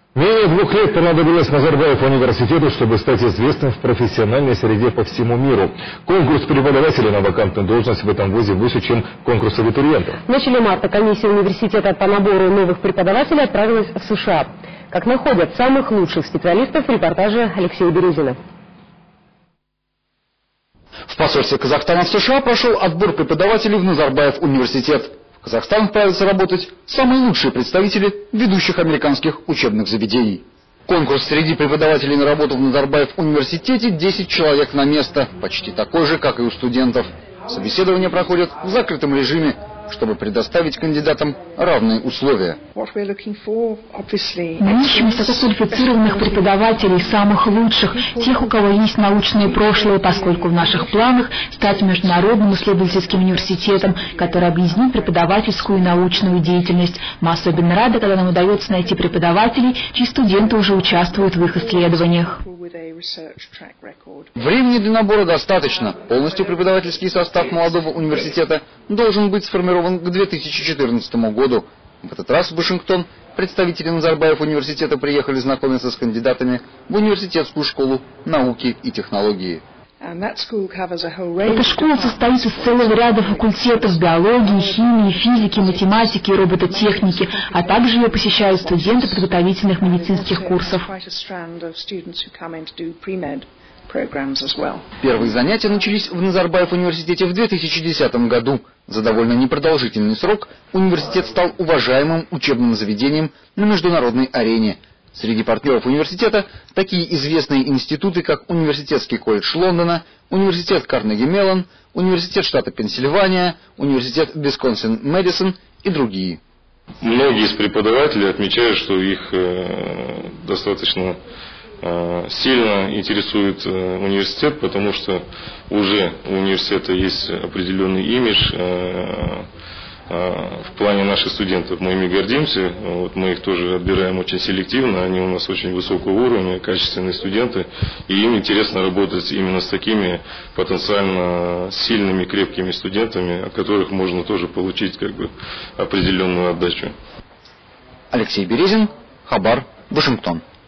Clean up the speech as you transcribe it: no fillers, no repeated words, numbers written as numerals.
Менее 2 лет понадобилось Назарбаев университету, чтобы стать известным в профессиональной среде по всему миру. Конкурс преподавателей на вакантную должность в этом вузе выше, чем конкурс абитуриентов. В начале марта комиссия университета по набору новых преподавателей отправилась в США. Как находят самых лучших специалистов, в репортаже Алексея Березина. В посольстве Казахстана в США прошел отбор преподавателей в Назарбаев университет. В Казахстан отправятся работать самые лучшие представители ведущих американских учебных заведений. Конкурс среди преподавателей на работу в Назарбаев университете 10 человек на место, почти такой же, как и у студентов. Собеседования проходят в закрытом режиме, чтобы предоставить кандидатам равные условия. Мы ищем высококвалифицированных преподавателей, самых лучших, тех, у кого есть научное прошлое, поскольку в наших планах стать международным исследовательским университетом, который объединит преподавательскую и научную деятельность. Мы особенно рады, когда нам удается найти преподавателей, чьи студенты уже участвуют в их исследованиях. Времени для набора достаточно. Полностью преподавательский состав молодого университета должен быть сформирован к 2014 году. В этот раз в Вашингтон представители Назарбаев университета приехали знакомиться с кандидатами в университетскую школу науки и технологии. Эта школа состоит из целого ряда факультетов биологии, химии, физики, математики и робототехники, а также ее посещают студенты подготовительных медицинских курсов. Первые занятия начались в Назарбаев университете в 2010 году. За довольно непродолжительный срок университет стал уважаемым учебным заведением на международной арене. Среди партнеров университета такие известные институты, как Университетский колледж Лондона, Университет Карнеги-Меллон, Университет штата Пенсильвания, Университет Висконсин-Мэдисон и другие. Многие из преподавателей отмечают, что их достаточно сильно интересует университет, потому что уже у университета есть определенный имидж. В плане наших студентов мы ими гордимся, мы их тоже отбираем очень селективно, они у нас очень высокого уровня, качественные студенты, и им интересно работать именно с такими потенциально сильными, крепкими студентами, от которых можно тоже получить определенную отдачу. Алексей Березин, Хабар, Вашингтон.